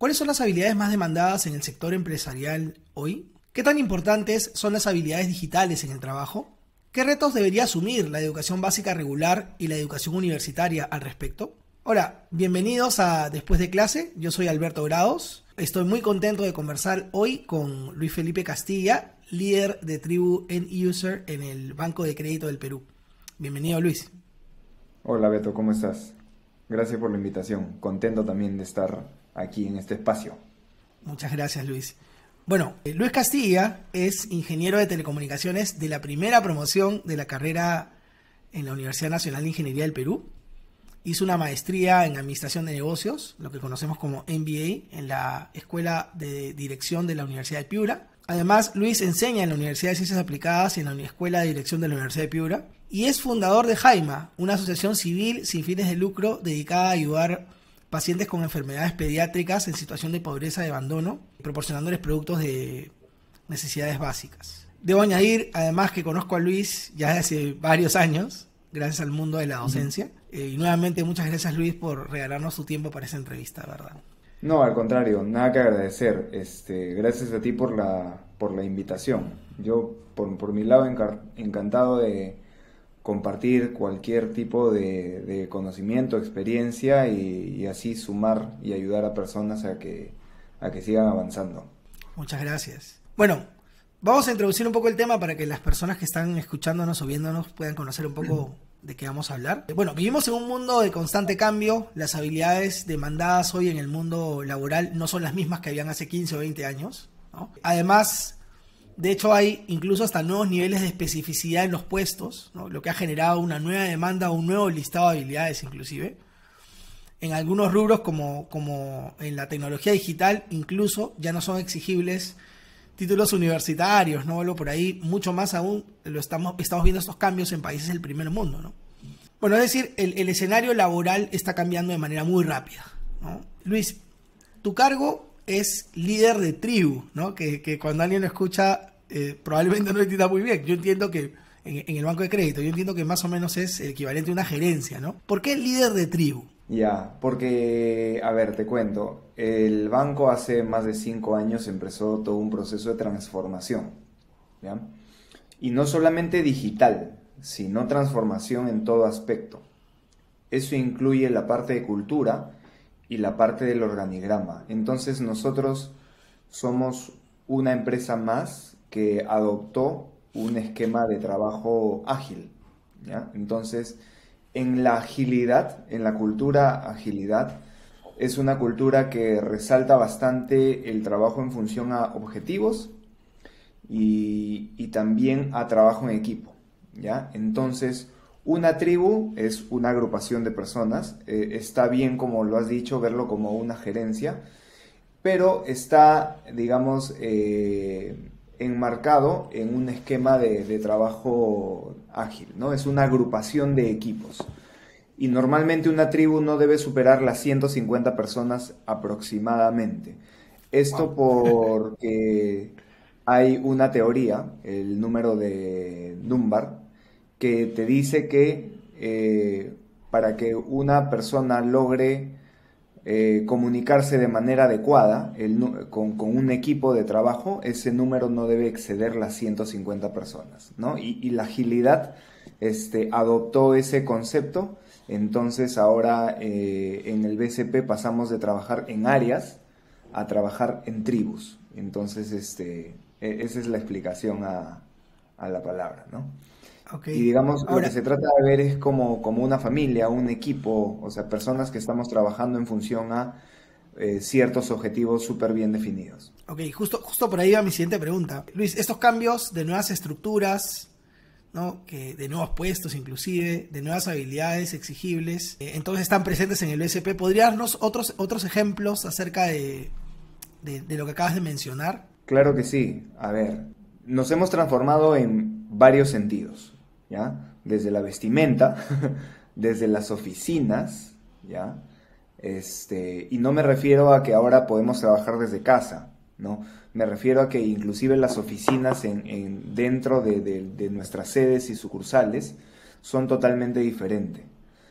¿Cuáles son las habilidades más demandadas en el sector empresarial hoy? ¿Qué tan importantes son las habilidades digitales en el trabajo? ¿Qué retos debería asumir la educación básica regular y la educación universitaria al respecto? Hola, bienvenidos a Después de Clase. Yo soy Alberto Grados. Estoy muy contento de conversar hoy con Luis Felipe Castilla, líder de tribu End User en el Banco de Crédito del Perú. Bienvenido, Luis. Hola Beto, ¿cómo estás? Gracias por la invitación. Contento también de estar aquí en este espacio. Muchas gracias, Luis. Bueno, Luis Castilla es ingeniero de telecomunicaciones de la primera promoción de la carrera en la Universidad Nacional de Ingeniería del Perú. Hizo una maestría en Administración de Negocios, lo que conocemos como MBA, en la Escuela de Dirección de la Universidad de Piura. Además, Luis enseña en la Universidad de Ciencias Aplicadas y en la Escuela de Dirección de la Universidad de Piura. Y es fundador de Jaima, una asociación civil sin fines de lucro dedicada a ayudar pacientes con enfermedades pediátricas en situación de pobreza y abandono, proporcionándoles productos de necesidades básicas. Debo añadir, además, que conozco a Luis ya desde hace varios años, gracias al mundo de la docencia. Y nuevamente, muchas gracias, Luis, por regalarnos tu tiempo para esa entrevista, ¿verdad? No, al contrario, nada que agradecer. Gracias a ti por la invitación. Yo, por mi lado, encantado de compartir cualquier tipo de conocimiento, experiencia y así sumar y ayudar a personas a que sigan avanzando. Muchas gracias. Bueno, vamos a introducir un poco el tema para que las personas que están escuchándonos o viéndonos puedan conocer un poco de qué vamos a hablar. Bueno, vivimos en un mundo de constante cambio. Las habilidades demandadas hoy en el mundo laboral no son las mismas que habían hace 15 o 20 años, ¿no? Además, de hecho, hay incluso hasta nuevos niveles de especificidad en los puestos, ¿no? Lo que ha generado una nueva demanda, un nuevo listado de habilidades inclusive. En algunos rubros como en la tecnología digital, incluso ya no son exigibles títulos universitarios, ¿no? Por ahí, mucho más aún, estamos viendo estos cambios en países del primer mundo, ¿no? Bueno, es decir, el escenario laboral está cambiando de manera muy rápida, ¿no? Luis, tu cargo es líder de tribu, ¿no? Que cuando alguien lo escucha, probablemente no lo entienda muy bien. Yo entiendo que en el banco de crédito, yo entiendo que más o menos es el equivalente a una gerencia, ¿no? ¿Por qué líder de tribu? Ya, porque, a ver, te cuento, el banco hace más de 5 años empezó todo un proceso de transformación, ¿ya? Y no solamente digital, sino transformación en todo aspecto. Eso incluye la parte de cultura y la parte del organigrama. Entonces nosotros somos una empresa más que adoptó un esquema de trabajo ágil, ¿ya? Entonces, en la agilidad, en la cultura agilidad, es una cultura que resalta bastante el trabajo en función a objetivos y también a trabajo en equipo, ¿ya? Entonces, una tribu es una agrupación de personas. Está bien, como lo has dicho, verlo como una gerencia, pero está, digamos, enmarcado en un esquema de trabajo ágil, ¿no? Es una agrupación de equipos. Y normalmente una tribu no debe superar las 150 personas aproximadamente. Esto porque hay una teoría, el número de Dunbar, que te dice que para que una persona logre comunicarse de manera adecuada con un equipo de trabajo, ese número no debe exceder las 150 personas, ¿no? Y la agilidad adoptó ese concepto. Entonces ahora en el BCP pasamos de trabajar en áreas a trabajar en tribus. Entonces esa es la explicación a la palabra, ¿no? Okay. Y digamos, lo Ahora, que se trata de ver es como una familia, un equipo, o sea, personas que estamos trabajando en función a ciertos objetivos súper bien definidos. ok, justo por ahí va mi siguiente pregunta. Luis, estos cambios de nuevas estructuras, ¿no? De nuevos puestos inclusive, de nuevas habilidades exigibles, entonces están presentes en el BCP. ¿Podrías darnos otros ejemplos acerca de lo que acabas de mencionar? Claro que sí. A ver, nos hemos transformado en varios sentidos, ¿ya? Desde la vestimenta, desde las oficinas, ¿ya? Y no me refiero a que ahora podemos trabajar desde casa, ¿no? Me refiero a que inclusive las oficinas dentro de nuestras sedes y sucursales son totalmente diferentes.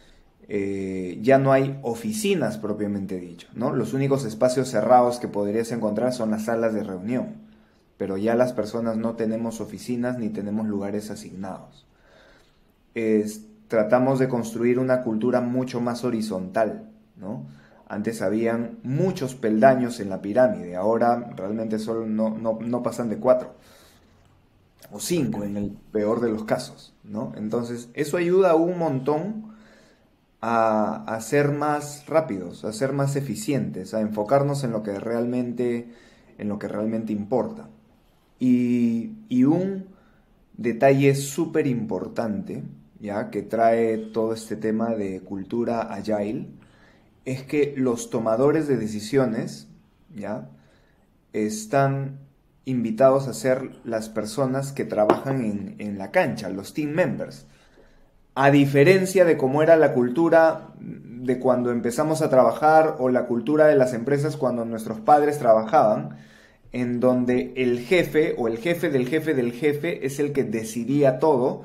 ya no hay oficinas propiamente dicho, ¿no? Los únicos espacios cerrados que podrías encontrar son las salas de reunión, pero ya las personas no tenemos oficinas ni tenemos lugares asignados. Tratamos de construir una cultura mucho más horizontal, ¿no? Antes habían muchos peldaños en la pirámide, ahora realmente solo no pasan de 4 o 5 en el peor de los casos, ¿no? Entonces, eso ayuda un montón a ser más rápidos, a ser más eficientes, a enfocarnos en lo que realmente importa. Y un detalle súper importante, ya que trae todo este tema de cultura agile, es que los tomadores de decisiones, ya, están invitados a ser las personas que trabajan en la cancha, los team members. A diferencia de cómo era la cultura de cuando empezamos a trabajar o la cultura de las empresas cuando nuestros padres trabajaban, en donde el jefe o el jefe del jefe del jefe es el que decidía todo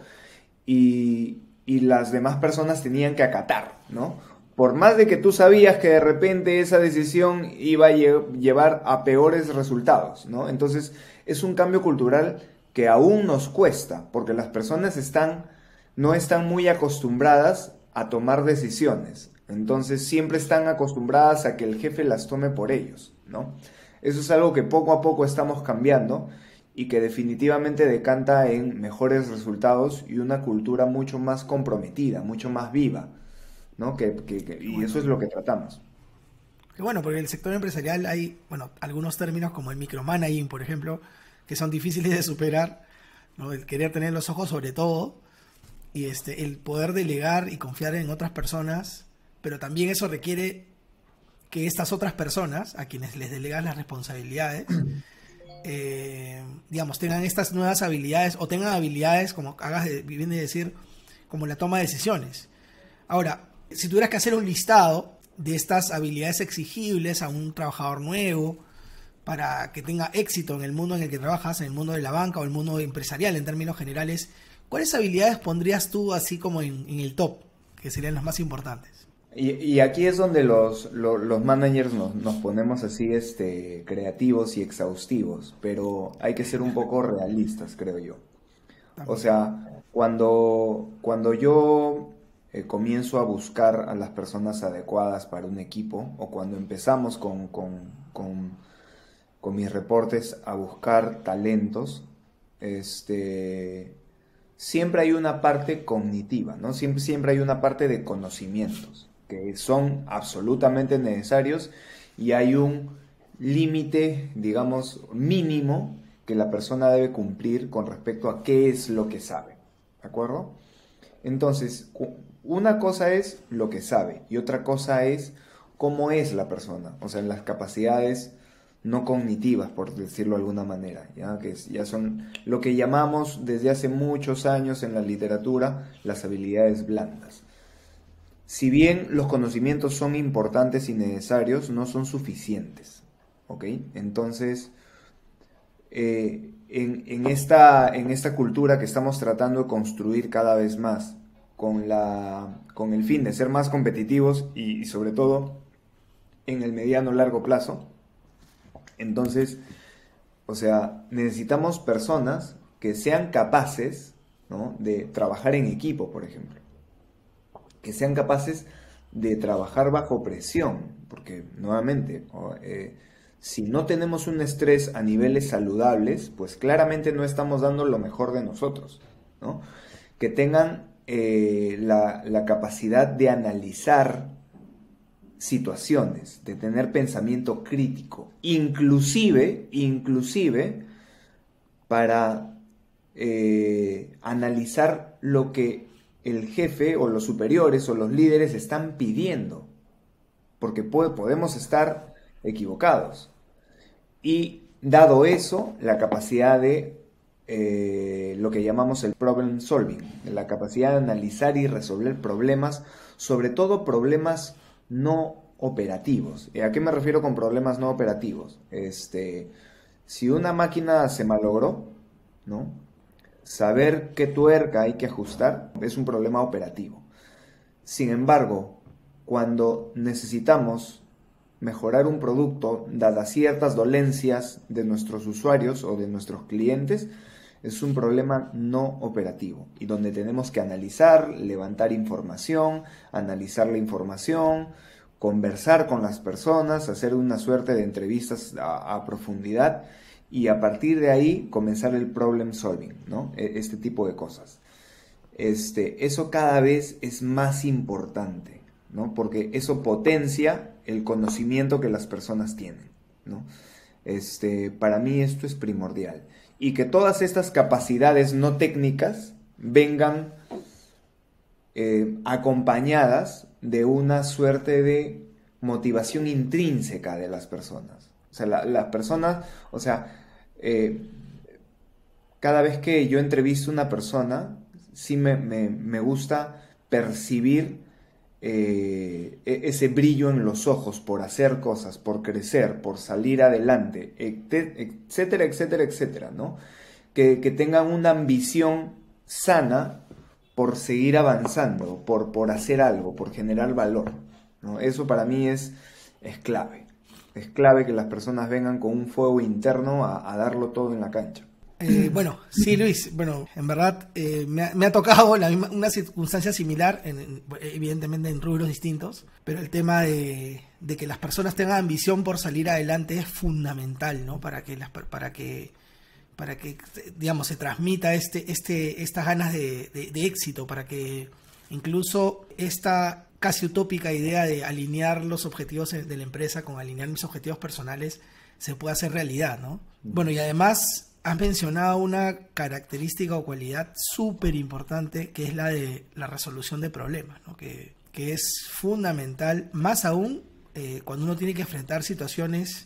y las demás personas tenían que acatar, ¿no? Por más de que tú sabías que de repente esa decisión iba a llevar a peores resultados, ¿no? Entonces es un cambio cultural que aún nos cuesta, porque las personas no están muy acostumbradas a tomar decisiones. Entonces siempre están acostumbradas a que el jefe las tome por ellos, ¿no? Eso es algo que poco a poco estamos cambiando y que definitivamente decanta en mejores resultados y una cultura mucho más comprometida, mucho más viva, ¿no? Qué Y eso bueno. es lo que tratamos. Qué bueno, porque en el sector empresarial hay, bueno, algunos términos como el micromanaging, por ejemplo, que son difíciles de superar, ¿no? El querer tener los ojos sobre todo y el poder delegar y confiar en otras personas, pero también eso requiere que estas otras personas, a quienes les delegas las responsabilidades, digamos, tengan estas nuevas habilidades o tengan habilidades, como bien de decir, como la toma de decisiones. Ahora, si tuvieras que hacer un listado de estas habilidades exigibles a un trabajador nuevo para que tenga éxito en el mundo en el que trabajas, en el mundo de la banca o el mundo empresarial en términos generales, ¿cuáles habilidades pondrías tú así como en el top, que serían las más importantes? Y aquí es donde los managers nos ponemos así creativos y exhaustivos, pero hay que ser un poco realistas, creo yo. O También. sea, cuando yo comienzo a buscar a las personas adecuadas para un equipo, o cuando empezamos con mis reportes a buscar talentos, siempre hay una parte cognitiva, ¿no? Siempre hay una parte de conocimientos que son absolutamente necesarios y hay un límite, digamos, mínimo que la persona debe cumplir con respecto a qué es lo que sabe, ¿de acuerdo? Entonces, una cosa es lo que sabe y otra cosa es cómo es la persona, o sea, las capacidades no cognitivas, por decirlo de alguna manera, ¿ya? Ya son lo que llamamos desde hace muchos años en la literatura las habilidades blandas. Si bien los conocimientos son importantes y necesarios, no son suficientes, ¿ok? Entonces, en esta cultura que estamos tratando de construir cada vez más, con el fin de ser más competitivos y sobre todo en el mediano largo plazo, entonces, o sea, necesitamos personas que sean capaces, ¿no? De trabajar en equipo, por ejemplo, que sean capaces de trabajar bajo presión, porque nuevamente, si no tenemos un estrés a niveles saludables, pues claramente no estamos dando lo mejor de nosotros, ¿no? Que tengan la capacidad de analizar situaciones, de tener pensamiento crítico, inclusive para analizar lo que el jefe o los superiores o los líderes están pidiendo, porque podemos estar equivocados. Y dado eso, la capacidad de lo que llamamos el problem solving, la capacidad de analizar y resolver problemas, sobre todo problemas no operativos. ¿A qué me refiero con problemas no operativos? Si una máquina se malogró, ¿no? Saber qué tuerca hay que ajustar es un problema operativo. Sin embargo, cuando necesitamos mejorar un producto, dadas ciertas dolencias de nuestros usuarios o de nuestros clientes, es un problema no operativo y donde tenemos que analizar, levantar información, analizar la información, conversar con las personas, hacer una suerte de entrevistas a profundidad y a partir de ahí comenzar el problem solving, ¿no? Este tipo de cosas. Eso cada vez es más importante, ¿no? Porque eso potencia el conocimiento que las personas tienen, ¿no? Para mí esto es primordial. Y que todas estas capacidades no técnicas vengan acompañadas de una suerte de motivación intrínseca de las personas. O sea, las personas, o sea, cada vez que yo entrevisto a una persona, sí me gusta percibir ese brillo en los ojos por hacer cosas, por crecer, por salir adelante, etcétera, etcétera, etcétera, ¿no? Que tengan una ambición sana por seguir avanzando, por hacer algo, por generar valor, ¿no? Eso para mí es clave. Es clave que las personas vengan con un fuego interno a darlo todo en la cancha. Bueno, sí, Luis, bueno, en verdad me ha tocado una circunstancia similar, evidentemente en rubros distintos, pero el tema de que las personas tengan ambición por salir adelante es fundamental, ¿no? Para que digamos, se transmita estas ganas de éxito, para que incluso esta casi utópica idea de alinear los objetivos de la empresa con alinear mis objetivos personales se pueda hacer realidad, ¿no? Bueno, y además has mencionado una característica o cualidad súper importante que es la de la resolución de problemas, ¿no? Que es fundamental, más aún cuando uno tiene que enfrentar situaciones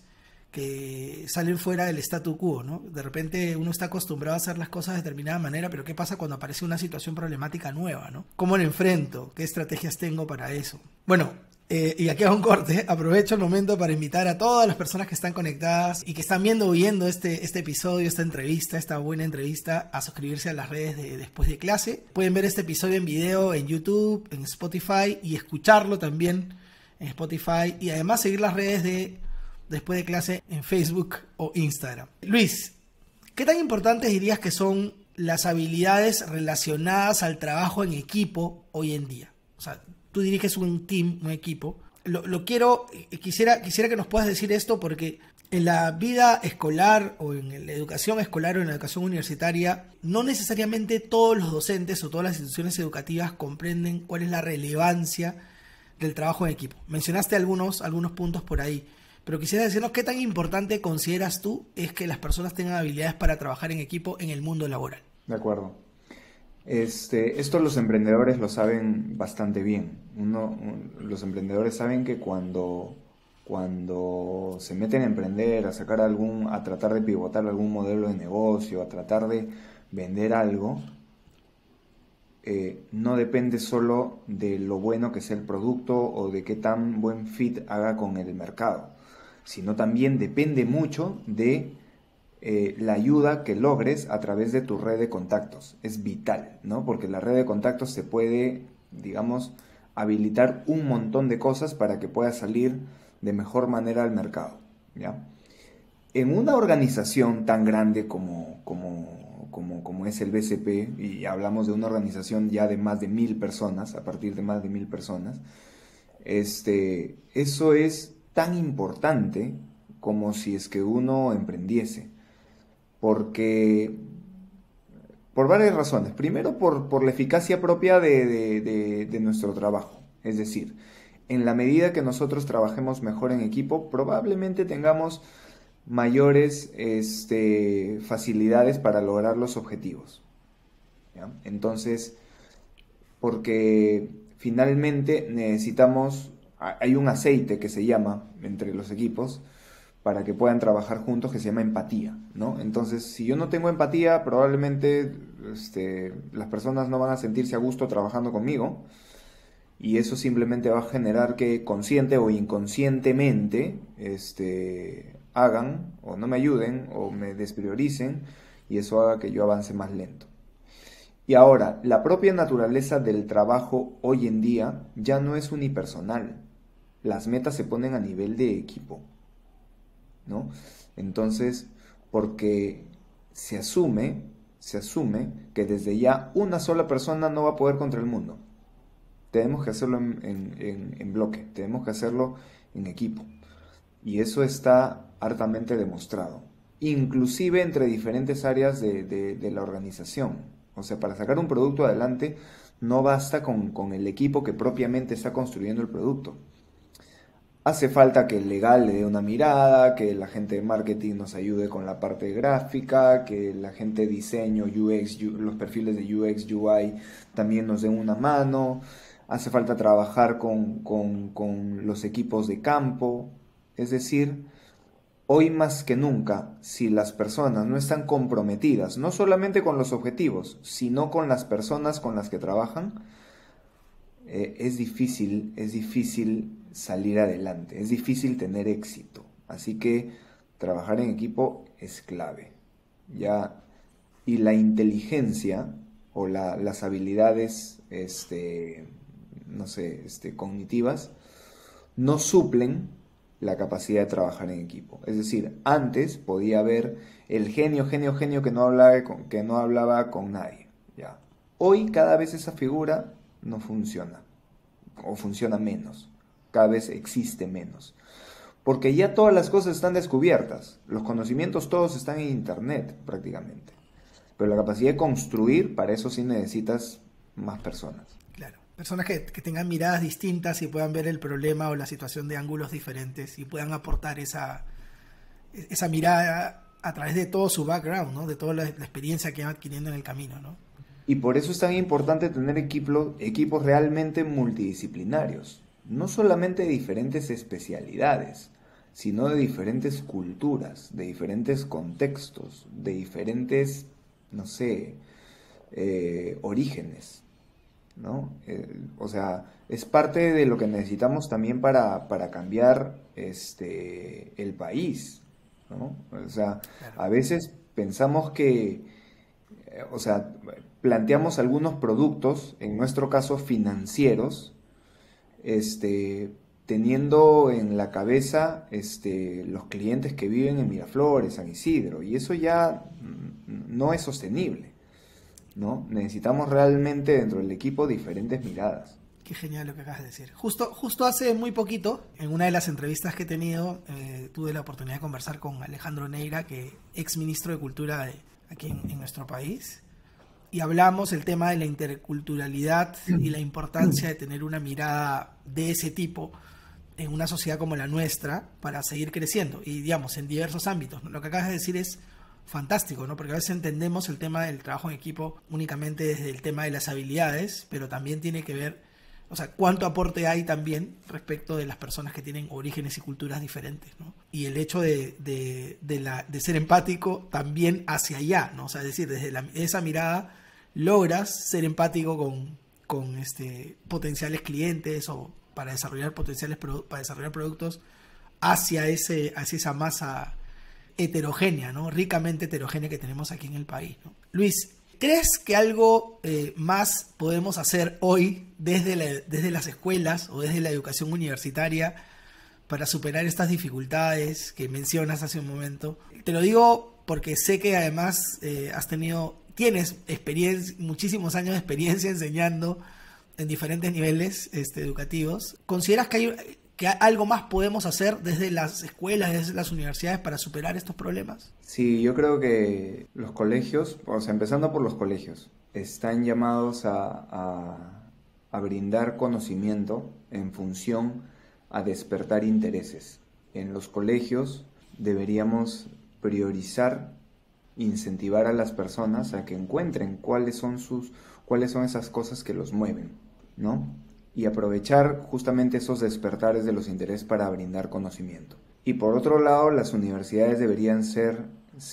que salen fuera del statu quo, ¿no? De repente uno está acostumbrado a hacer las cosas de determinada manera, pero ¿qué pasa cuando aparece una situación problemática nueva, ¿no? ¿Cómo la enfrento? ¿Qué estrategias tengo para eso? Bueno, y aquí hago un corte. Aprovecho el momento para invitar a todas las personas que están conectadas y que están viendo o viendo este episodio, esta entrevista, esta buena entrevista, a suscribirse a las redes de Después de Clase. Pueden ver este episodio en video en YouTube, en Spotify y escucharlo también en Spotify y además seguir las redes de Después de Clase en Facebook o Instagram. Luis, ¿qué tan importantes dirías que son las habilidades relacionadas al trabajo en equipo hoy en día? O sea, tú diriges un team, un equipo. Quisiera que nos puedas decir esto porque en la vida escolar o en la educación escolar o en la educación universitaria, no necesariamente todos los docentes o todas las instituciones educativas comprenden cuál es la relevancia del trabajo en equipo. Mencionaste algunos puntos por ahí, pero quisiera decirnos qué tan importante consideras tú es que las personas tengan habilidades para trabajar en equipo en el mundo laboral. De acuerdo. Esto los emprendedores lo saben bastante bien. Los emprendedores saben que cuando se meten a emprender, a tratar de pivotar algún modelo de negocio, a tratar de vender algo, no depende solo de lo bueno que sea el producto o de qué tan buen fit haga con el mercado, sino también depende mucho de la ayuda que logres a través de tu red de contactos. Es vital, ¿no? Porque la red de contactos se puede, digamos, habilitar un montón de cosas para que puedas salir de mejor manera al mercado, ¿ya? En una organización tan grande como es el BCP, y hablamos de una organización ya de más de 1000 personas, a partir de más de 1000 personas, eso es tan importante como si es que uno emprendiese. Porque, por varias razones. Primero, por la eficacia propia de nuestro trabajo. Es decir, en la medida que nosotros trabajemos mejor en equipo, probablemente tengamos mayores facilidades para lograr los objetivos, ¿ya? Entonces, porque finalmente hay un aceite que se llama entre los equipos para que puedan trabajar juntos, que se llama empatía, ¿no? Entonces, si yo no tengo empatía, probablemente las personas no van a sentirse a gusto trabajando conmigo, y eso simplemente va a generar que consciente o inconscientemente hagan o no me ayuden o me desprioricen, y eso haga que yo avance más lento. Y ahora, la propia naturaleza del trabajo hoy en día ya no es unipersonal. Las metas se ponen a nivel de equipo, ¿no? Entonces, porque se asume que desde ya una sola persona no va a poder contra el mundo. Tenemos que hacerlo en bloque, tenemos que hacerlo en equipo. Y eso está hartamente demostrado, inclusive entre diferentes áreas de la organización. O sea, para sacar un producto adelante no basta con el equipo que propiamente está construyendo el producto. Hace falta que el legal le dé una mirada, que la gente de marketing nos ayude con la parte gráfica, que la gente de diseño, UX, los perfiles de UX, UI también nos den una mano. Hace falta trabajar con los equipos de campo. Es decir, hoy más que nunca, si las personas no están comprometidas, no solamente con los objetivos, sino con las personas con las que trabajan, es difícil salir adelante, es difícil tener éxito. Así que trabajar en equipo es clave. ¿Ya? Y la inteligencia o las habilidades no sé, cognitivas no suplen la capacidad de trabajar en equipo. Es decir, antes podía haber el genio que no hablaba con nadie. ¿Ya? Hoy cada vez esa figura no funciona, o funciona menos, cada vez existe menos, porque ya todas las cosas están descubiertas, los conocimientos todos están en internet prácticamente, pero la capacidad de construir, para eso sí necesitas más personas. Claro, personas que tengan miradas distintas y puedan ver el problema o la situación de ángulos diferentes y puedan aportar esa mirada a través de todo su background, ¿no? De toda la experiencia que van adquiriendo en el camino, ¿no? Y por eso es tan importante tener equipos realmente multidisciplinarios, no solamente de diferentes especialidades, sino de diferentes culturas, de diferentes contextos, de diferentes, no sé, orígenes, ¿no? O sea, es parte de lo que necesitamos también para cambiar el país, ¿no? O sea, Claro. a veces pensamos que, o sea, planteamos algunos productos, en nuestro caso financieros, teniendo en la cabeza los clientes que viven en Miraflores, San Isidro, y eso ya no es sostenible, ¿no? Necesitamos realmente dentro del equipo diferentes miradas. Qué genial lo que acabas de decir. Justo hace muy poquito, en una de las entrevistas que he tenido, tuve la oportunidad de conversar con Alejandro Neira, que ex ministro de Cultura aquí en nuestro país, y hablamos el tema de la interculturalidad y la importancia de tener una mirada de ese tipo en una sociedad como la nuestra para seguir creciendo y, digamos, en diversos ámbitos, ¿no? Lo que acabas de decir es fantástico, ¿no? Porque a veces entendemos el tema del trabajo en equipo únicamente desde el tema de las habilidades, pero también tiene que ver, o sea, cuánto aporte hay también respecto de las personas que tienen orígenes y culturas diferentes, ¿no? Y el hecho de ser empático también hacia allá, ¿no? O sea, es decir, desde esa mirada logras ser empático con potenciales clientes o para desarrollar para desarrollar productos hacia esa masa heterogénea, ¿no? Ricamente heterogénea que tenemos aquí en el país, ¿no? Luis, ¿crees que algo más podemos hacer hoy desde las escuelas o desde la educación universitaria para superar estas dificultades que mencionas hace un momento? Te lo digo porque sé que además tienes muchísimos años de experiencia enseñando en diferentes niveles educativos. ¿Consideras que algo más podemos hacer desde las escuelas, desde las universidades para superar estos problemas? Sí, yo creo que los colegios, o sea, empezando por los colegios, están llamados a brindar conocimiento en función a despertar intereses. En los colegios deberíamos priorizar, incentivar a las personas a que encuentren cuáles son esas cosas que los mueven, ¿no? Y aprovechar justamente esos despertares de los intereses para brindar conocimiento. Y por otro lado, las universidades deberían ser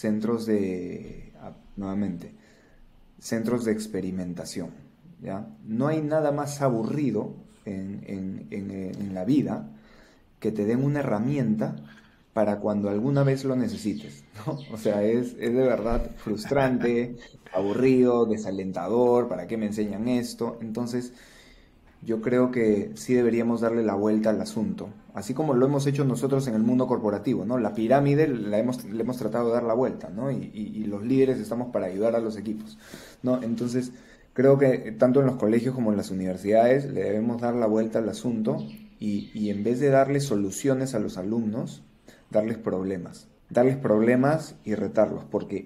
nuevamente, centros de experimentación, ¿ya? No hay nada más aburrido en la vida que te den una herramienta para cuando alguna vez lo necesites, ¿no? O sea, es de verdad frustrante, aburrido, desalentador, ¿para qué me enseñan esto? Entonces, yo creo que sí deberíamos darle la vuelta al asunto, así como lo hemos hecho nosotros en el mundo corporativo, ¿no? La pirámide le hemos tratado de dar la vuelta, ¿no? Y los líderes estamos para ayudar a los equipos, ¿no? Entonces, creo que tanto en los colegios como en las universidades le debemos dar la vuelta al asunto y en vez de darles soluciones a los alumnos, darles problemas y retarlos, porque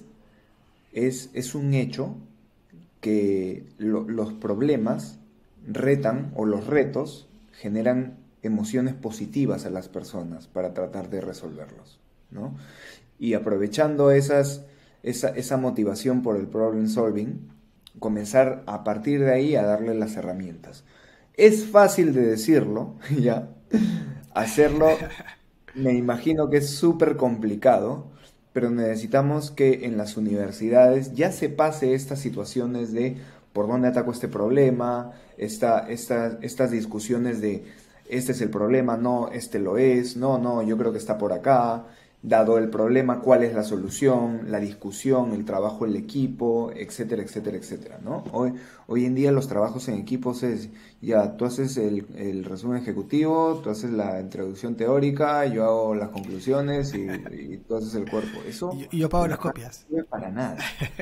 es un hecho que los problemas retan o los retos generan emociones positivas a las personas para tratar de resolverlos, ¿no? Y aprovechando esa motivación por el problem solving, comenzar a partir de ahí a darle las herramientas. Es fácil de decirlo, ya, hacerlo me imagino que es súper complicado, pero necesitamos que en las universidades ya se pase estas situaciones de por dónde ataco este problema, estas discusiones de este es el problema, no, este lo es, no, no, yo creo que está por acá, dado el problema, cuál es la solución, la discusión, el trabajo en equipo, etcétera, etcétera, etcétera, ¿no? Hoy en día los trabajos en equipos es, ya, tú haces el resumen ejecutivo, tú haces la introducción teórica, yo hago las conclusiones y tú haces el cuerpo. Eso Y yo pago de las verdad copias. no sirve para nada,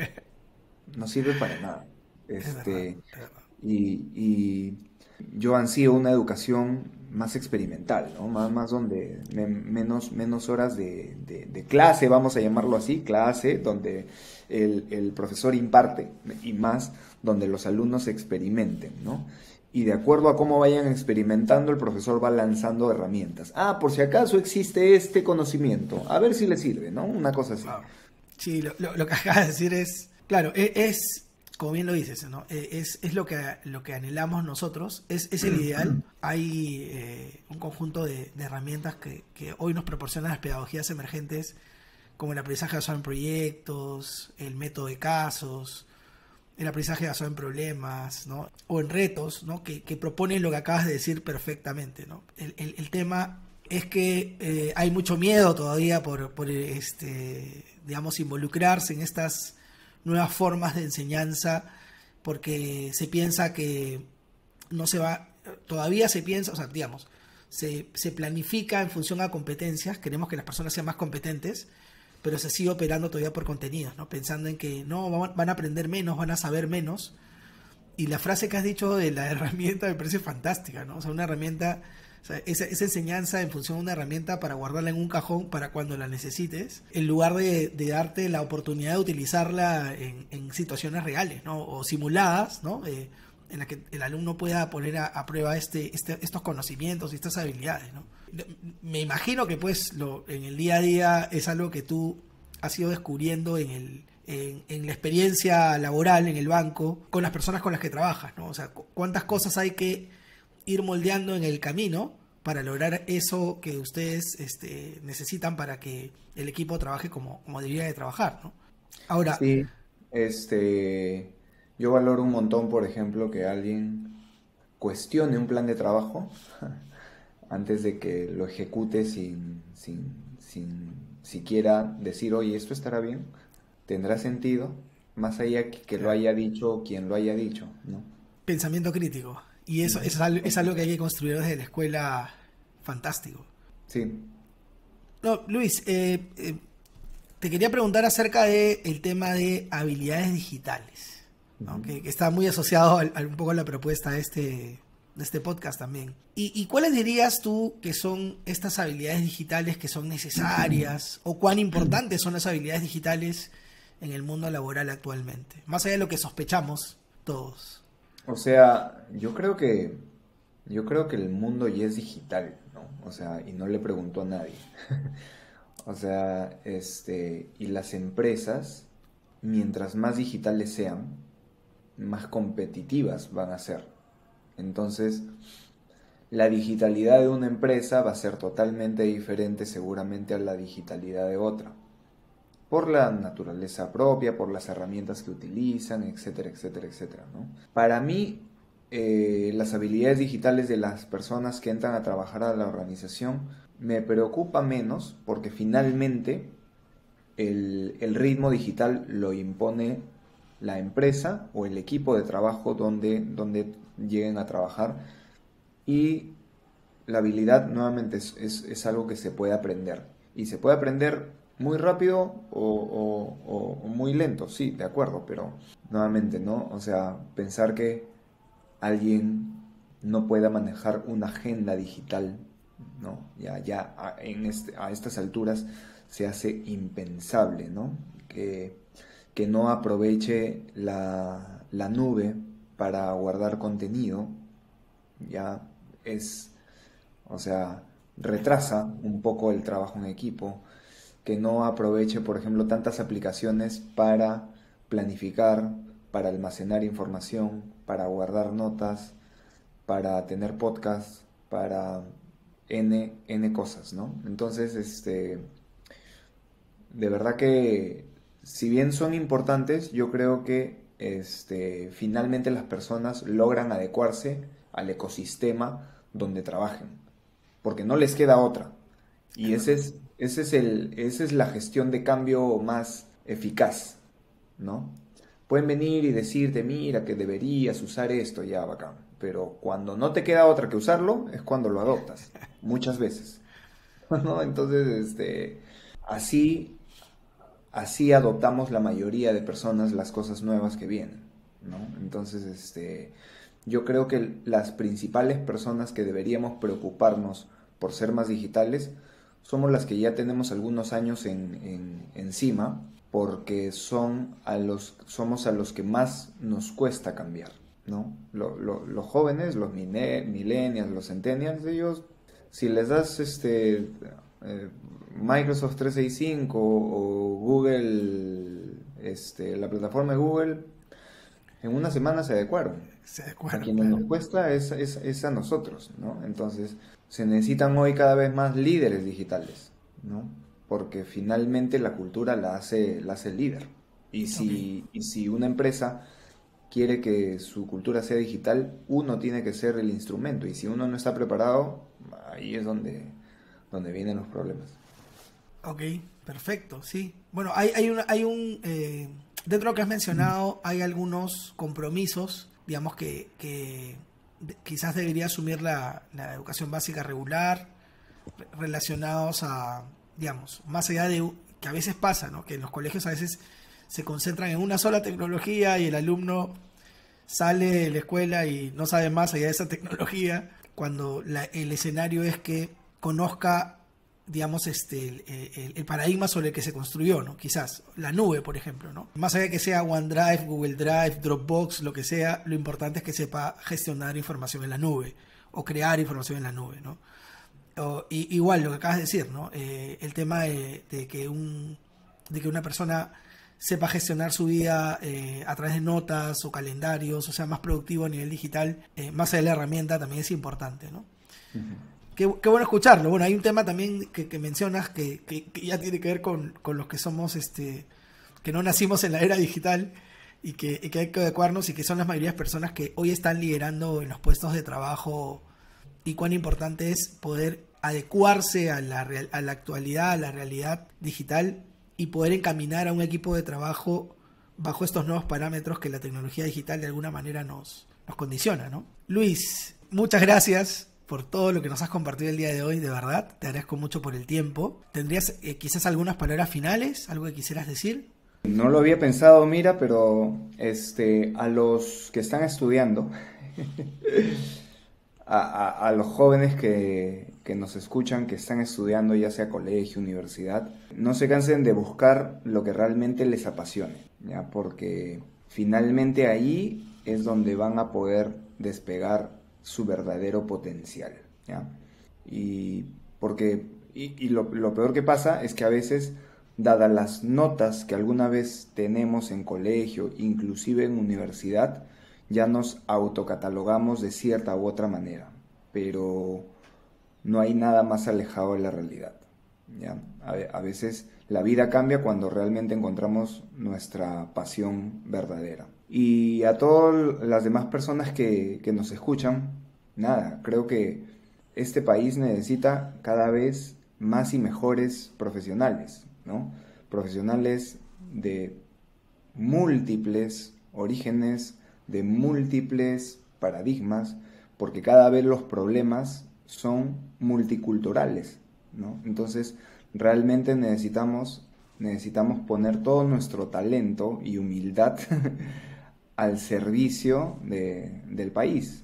no sirve para nada. Es verdad, Este, es verdad. y yo ansío una educación más experimental, ¿no? Más donde menos horas de clase, vamos a llamarlo así, clase, donde el profesor imparte y más donde los alumnos experimenten, ¿no? Y de acuerdo a cómo vayan experimentando, el profesor va lanzando herramientas. Ah, por si acaso existe este conocimiento, a ver si le sirve, ¿no? Una cosa así. Wow. Sí, lo que acabas de decir es, claro, como bien lo dices, ¿no? Es lo que anhelamos nosotros, es el ideal. Hay un conjunto de herramientas que hoy nos proporcionan las pedagogías emergentes, como el aprendizaje basado en proyectos, el método de casos, el aprendizaje basado en problemas, ¿no? O en retos, ¿no? Que proponen lo que acabas de decir perfectamente, ¿no? El tema es que hay mucho miedo todavía digamos, involucrarse en estas nuevas formas de enseñanza, porque se piensa que no se va, todavía se piensa, o sea, digamos, se planifica en función a competencias, queremos que las personas sean más competentes, pero se sigue operando todavía por contenidos, ¿no? Pensando en que no, van a aprender menos, van a saber menos. Y la frase que has dicho de la herramienta me parece fantástica, ¿no? O sea, una herramienta, o sea, esa enseñanza en función de una herramienta para guardarla en un cajón para cuando la necesites, en lugar de darte la oportunidad de utilizarla en situaciones reales, ¿no? O simuladas, ¿no? En la que el alumno pueda poner a prueba estos conocimientos y estas habilidades, ¿no? Me imagino que pues en el día a día es algo que tú has ido descubriendo en la experiencia laboral en el banco con las personas con las que trabajas, ¿no? O sea, cuántas cosas hay que ir moldeando en el camino para lograr eso que ustedes necesitan para que el equipo trabaje como debería de trabajar, ¿no? Ahora, Sí, yo valoro un montón, por ejemplo, que alguien cuestione un plan de trabajo antes de que lo ejecute sin siquiera decir, oye, ¿esto estará bien? ¿Tendrá sentido? Más allá que lo claro, haya dicho quien lo haya dicho, ¿no? pensamiento crítico. Y eso Ujú. es algo que hay que construir desde la escuela, fantástico. Sí. No, Luis, te quería preguntar acerca del tema de habilidades digitales, ¿no? Ujú. Que está muy asociado un poco a la propuesta de este podcast también. ¿Y cuáles dirías tú que son estas habilidades digitales que son necesarias o cuán importantes son las habilidades digitales en el mundo laboral actualmente? Más allá de lo que sospechamos todos. O sea, yo creo que el mundo ya es digital, ¿no? O sea, y no le preguntó a nadie. O sea, y las empresas, mientras más digitales sean, más competitivas van a ser. Entonces, la digitalidad de una empresa va a ser totalmente diferente seguramente a la digitalidad de otra, por la naturaleza propia, por las herramientas que utilizan, etcétera, etcétera, etcétera, ¿no? Para mí, las habilidades digitales de las personas que entran a trabajar a la organización me preocupa menos porque finalmente el ritmo digital lo impone la empresa o el equipo de trabajo donde lleguen a trabajar, y la habilidad nuevamente es algo que se puede aprender, y se puede aprender muy rápido o muy lento, sí, de acuerdo, pero nuevamente, ¿no? O sea, pensar que alguien no pueda manejar una agenda digital, ¿no? A estas alturas se hace impensable, ¿no? Que no aproveche la nube para guardar contenido, ya es, o sea, retrasa un poco el trabajo en equipo, que no aproveche, por ejemplo, tantas aplicaciones para planificar, para almacenar información, para guardar notas, para tener podcasts, para N cosas, ¿no? Entonces, de verdad que si bien son importantes, yo creo que finalmente las personas logran adecuarse al ecosistema donde trabajen, porque no les queda otra. Y esa es la gestión de cambio más eficaz, ¿no? Pueden venir y decirte, mira, que deberías usar esto, ya, bacán. Pero cuando no te queda otra que usarlo, es cuando lo adoptas, muchas veces, ¿no? Entonces, así, así adoptamos la mayoría de personas las cosas nuevas que vienen, ¿no? Entonces, yo creo que las principales personas que deberíamos preocuparnos por ser más digitales somos las que ya tenemos algunos años encima, porque somos a los que más nos cuesta cambiar, ¿no? Los jóvenes, los millennials, los centennials, ellos, si les das Microsoft 365 o Google, la plataforma de Google, en una semana se adecuaron. A quienes nos cuesta es a nosotros, ¿no? Entonces, se necesitan hoy cada vez más líderes digitales, ¿no? Porque finalmente la cultura la hace el líder. Y si una empresa quiere que su cultura sea digital, uno tiene que ser el instrumento. Y si uno no está preparado, ahí es donde vienen los problemas. Ok, perfecto, sí. Bueno, dentro de lo que has mencionado, hay algunos compromisos, digamos, que quizás debería asumir la educación básica regular, relacionados a, digamos, más allá de que a veces pasa, ¿no? Que en los colegios a veces se concentran en una sola tecnología y el alumno sale de la escuela y no sabe más allá de esa tecnología, cuando el escenario es que conozca, digamos, el paradigma sobre el que se construyó, ¿no? Quizás la nube, por ejemplo, ¿no? Más allá de que sea OneDrive, Google Drive, Dropbox, lo que sea, lo importante es que sepa gestionar información en la nube o crear información en la nube, ¿no? Igual lo que acabas de decir, ¿no? El tema de que una persona sepa gestionar su vida a través de notas o calendarios, o sea, más productivo a nivel digital, más allá de la herramienta, también es importante, ¿no? Uh-huh. Qué bueno escucharlo. Bueno, hay un tema también que mencionas que ya tiene que ver con los que somos, que no nacimos en la era digital y que hay que adecuarnos, y que son las mayorías de personas que hoy están liderando en los puestos de trabajo, y cuán importante es poder adecuarse a la actualidad, a la realidad digital, y poder encaminar a un equipo de trabajo bajo estos nuevos parámetros que la tecnología digital de alguna manera nos condiciona, ¿no? Luis, muchas gracias por todo lo que nos has compartido el día de hoy, de verdad, te agradezco mucho por el tiempo. ¿Tendrías quizás algunas palabras finales, algo que quisieras decir? No lo había pensado, mira, pero a los que están estudiando, a los jóvenes que nos escuchan, que están estudiando, ya sea colegio, universidad, no se cansen de buscar lo que realmente les apasione, ¿ya? Porque finalmente ahí es donde van a poder despegar su verdadero potencial, ¿ya? Y lo peor que pasa es que a veces, dadas las notas que alguna vez tenemos en colegio, inclusive en universidad, ya nos autocatalogamos de cierta u otra manera, pero no hay nada más alejado de la realidad, ¿ya? A veces la vida cambia cuando realmente encontramos nuestra pasión verdadera. Y a todas las demás personas que nos escuchan, nada, creo que este país necesita cada vez más y mejores profesionales, ¿no? Profesionales de múltiples orígenes, de múltiples paradigmas, porque cada vez los problemas son multiculturales, ¿no? Entonces, realmente necesitamos poner todo nuestro talento y humildad al servicio del país.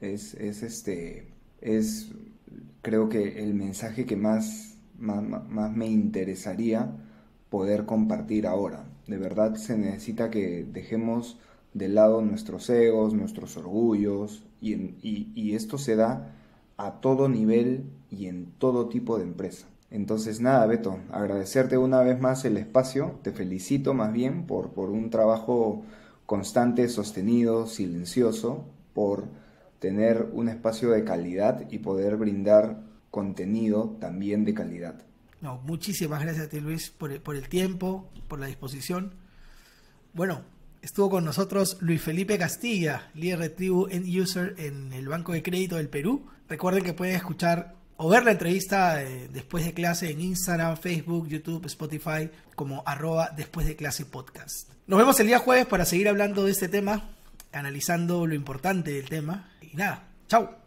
Es creo que el mensaje que más me interesaría poder compartir ahora. De verdad se necesita que dejemos de lado nuestros egos, nuestros orgullos, y esto se da a todo nivel y en todo tipo de empresa. Entonces nada, Beto, agradecerte una vez más el espacio, te felicito más bien por un trabajo constante, sostenido, silencioso, por tener un espacio de calidad y poder brindar contenido también de calidad. No, muchísimas gracias a ti, Luis, por el tiempo, por la disposición. Bueno, estuvo con nosotros Luis Felipe Castilla, líder de tribu End User en el Banco de Crédito del Perú. Recuerden que pueden escuchar o ver la entrevista después de clase en Instagram, Facebook, YouTube, Spotify, como @después de clase podcast. Nos vemos el día jueves para seguir hablando de este tema, analizando lo importante del tema. Y nada, chao.